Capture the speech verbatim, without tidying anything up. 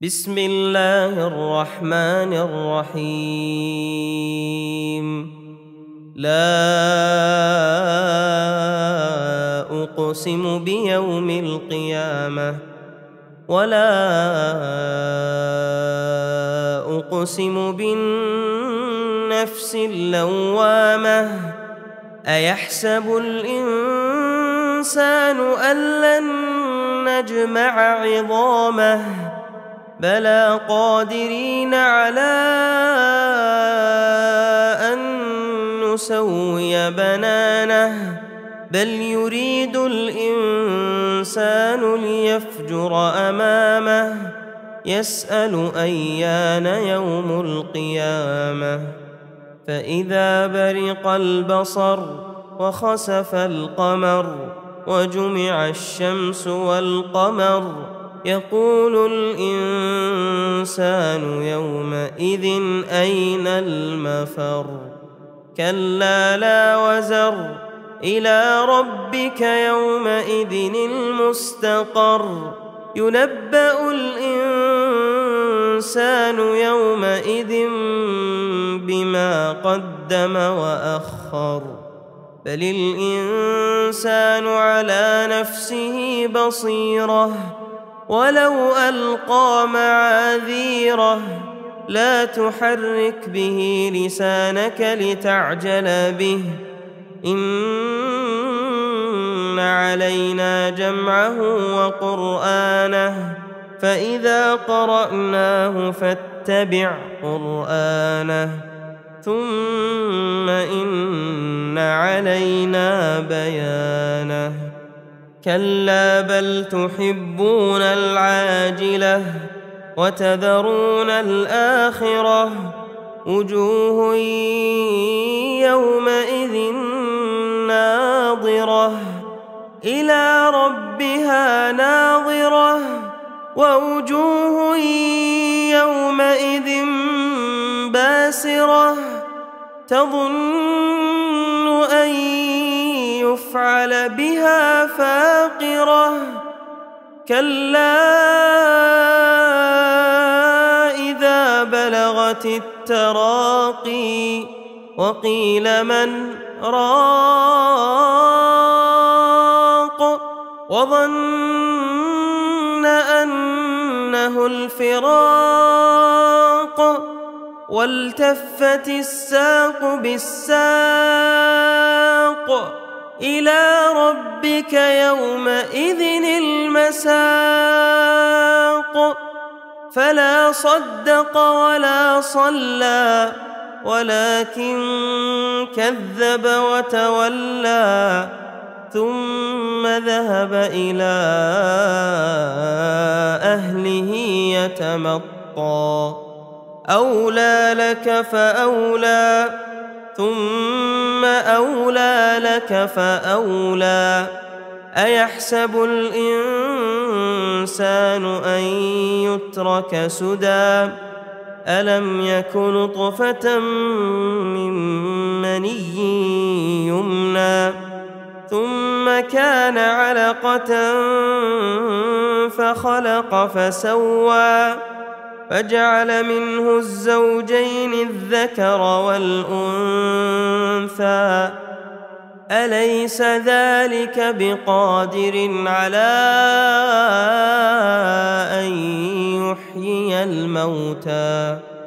بسم الله الرحمن الرحيم. لا أقسم بيوم القيامة ولا أقسم بالنفس اللوامة. أيحسب الإنسان أن لن نجمع عظامه بلى قادرين على أن نسوي بنانه بل يريد الإنسان ليفجر أمامه يسأل أيان يوم القيامة. فإذا برق البصر وخسف القمر وجمع الشمس والقمر يقول الإنسان يومئذ أين المفر. كلا لا وزر إلى ربك يومئذ المستقر. ينبأ الإنسان يومئذ بما قدم وأخر. بل الإنسان على نفسه بصيرة ولو ألقى معاذيره. لا تحرك به لسانك لتعجل به إن علينا جمعه وقرآنه فإذا قرأناه فاتبع قرآنه ثم إن علينا بيانه. كلا بل تحبون العاجلة وتذرون الآخرة. وجوه يومئذ ناظرة إلى ربها ناظرة ووجوه يومئذ باسرة تظن أن يفعل بها فاقرة. كلا إذا بلغت التراقي وقيل من راق وظن أنه الفراق والتفت الساق بالساق إلى ربك يومئذ المساق. فلا صدق ولا صلى ولكن كذب وتولى ثم ذهب إلى أهله يتمطى. أولى لك فأولى ثم أولى لك فأولى. أيحسب الإنسان أن يترك سدى ألم يك نطفة من مني يمنى ثم كان علقة فخلق فسوى فجعل منه الزوجين الذكر والأنثى. أليس ذلك بقادر على أن يحيي الموتى